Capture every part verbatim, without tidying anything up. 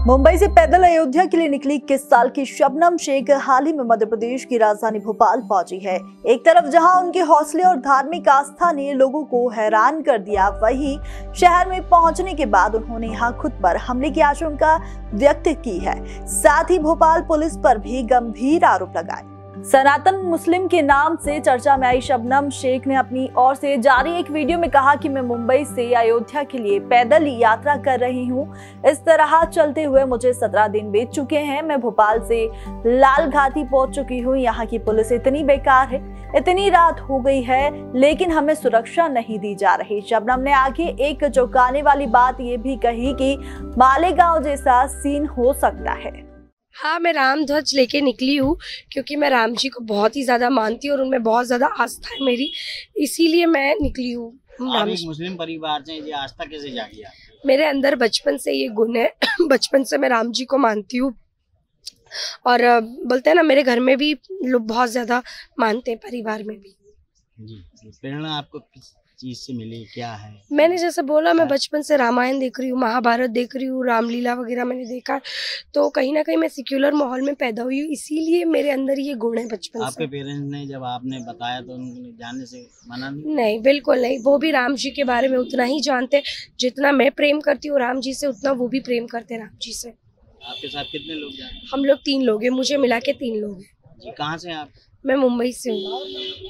मुंबई से पैदल अयोध्या के लिए निकली इक्कीस साल की शबनम शेख हाल ही में मध्य प्रदेश की राजधानी भोपाल पहुंची है। एक तरफ जहां उनके हौसले और धार्मिक आस्था ने लोगों को हैरान कर दिया, वहीं शहर में पहुंचने के बाद उन्होंने यहां खुद पर हमले की आशंका व्यक्त की है। साथ ही भोपाल पुलिस पर भी गंभीर आरोप लगाए। सनातन मुस्लिम के नाम से चर्चा में आई शबनम शेख ने अपनी ओर से जारी एक वीडियो में कहा कि मैं मुंबई से अयोध्या के लिए पैदल यात्रा कर रही हूं। इस तरह चलते हुए मुझे सत्रह दिन बीत चुके हैं। मैं भोपाल से लाल घाटी पहुंच चुकी हूं। यहाँ की पुलिस इतनी बेकार है, इतनी रात हो गई है, लेकिन हमें सुरक्षा नहीं दी जा रही। शबनम ने आगे एक चौंकाने वाली बात ये भी कही कि मालेगांव जैसा सीन हो सकता है। हाँ, मैं राम ध्वज लेके निकली हूँ क्योंकि मैं राम जी को बहुत ही ज़्यादा मानती हूँ और उनमें बहुत ज़्यादा आस्था है मेरी, इसीलिए मैं निकली हूँ। आप एक मुस्लिम परिवार से ये आस्था कैसे जागी आपकी? मेरे अंदर बचपन से ये गुण है। बचपन से मैं राम जी को मानती हूँ और बोलते हैं ना, मेरे घर में भी लोग बहुत ज़्यादा मानते हैं, परिवार में भी। जी, प्रेरणा आपको किस चीज से मिली, क्या है? मैंने जैसे बोला, मैं बचपन से रामायण देख रही हूँ, महाभारत देख रही हूँ, रामलीला वगैरह मैंने देखा, तो कहीं ना कहीं मैं सेक्युलर माहौल में पैदा हुई हूँ, इसीलिए मेरे अंदर ये गुण है बचपन से। आपके पेरेंट्स ने जब आपने बताया तो उन्होंने जानने से मना नहीं? नहीं, बिल्कुल नहीं। वो भी राम जी के बारे में उतना ही जानते जितना मैं प्रेम करती हूँ राम जी से, उतना वो भी प्रेम करते राम जी से। आपके साथ कितने लोग जाते हैं? हम लोग तीन लोग हैं, मुझे मिला के तीन लोग हैं। जी, कहाँ से आप? मैं मुंबई से हूँ।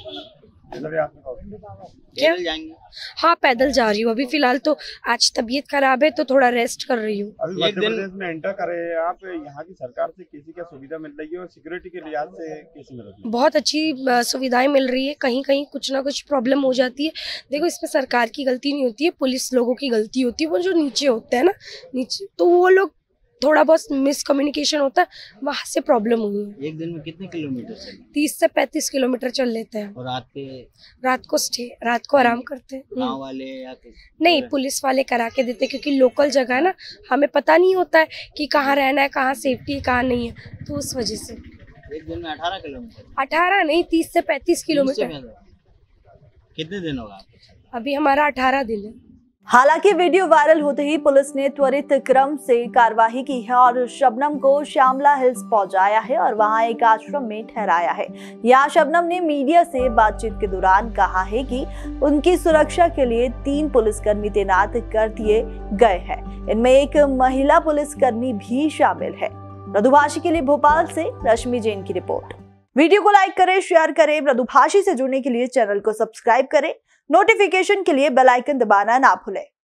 क्या जाएंगे? हाँ, पैदल जा रही हूँ अभी फिलहाल। तो आज तबीयत खराब है तो थोड़ा रेस्ट कर रही हूँ। अभी मध्य प्रदेश में एंटर कर रहे हैं आप, यहाँ की सरकार से किसी क्या सुविधा मिल रही है और सिक्योरिटी के लिहाज से कैसी मिल रही है? बहुत अच्छी सुविधाएं मिल रही है। कहीं कहीं कुछ ना कुछ प्रॉब्लम हो जाती है। देखो, इसमें सरकार की गलती नहीं होती है, पुलिस लोगों की गलती होती है। वो जो नीचे होते हैं ना, नीचे, तो वो लोग थोड़ा बहुत मिसकम्युनिकेशन होता है, वहाँ से प्रॉब्लम हुई है। एक दिन में कितने किलोमीटर चले? तीस से पैंतीस किलोमीटर चल लेते हैं। और रात के? रात को स्टे, रात को आराम करते हैं। गाँव वाले या नहीं, पुलिस वाले करा के देते, क्योंकि लोकल जगह है ना, हमें पता नहीं होता है कि कहाँ रहना है, कहाँ सेफ्टी है, कहाँ नहीं है, तो उस वजह से। एक दिन में अठारह किलोमीटर? अठारह नहीं, तीस से पैंतीस किलोमीटर। कितने दिन होगा? अभी हमारा अठारह दिन है। हालांकि वीडियो वायरल होते ही पुलिस ने त्वरित क्रम से कार्रवाई की है और शबनम को श्यामला हिल्स पहुंचाया है और वहां एक आश्रम में ठहराया है। यहाँ शबनम ने मीडिया से बातचीत के दौरान कहा है कि उनकी सुरक्षा के लिए तीन पुलिसकर्मी तैनात कर दिए गए हैं। इनमें एक महिला पुलिसकर्मी भी शामिल है। मृदुभाषी के लिए भोपाल से रश्मि जैन की रिपोर्ट। वीडियो को लाइक करें, शेयर करें। मृदुभाषी से जुड़ने के लिए चैनल को सब्सक्राइब करें। नोटिफिकेशन के लिए बेल आइकन दबाना ना भूलें।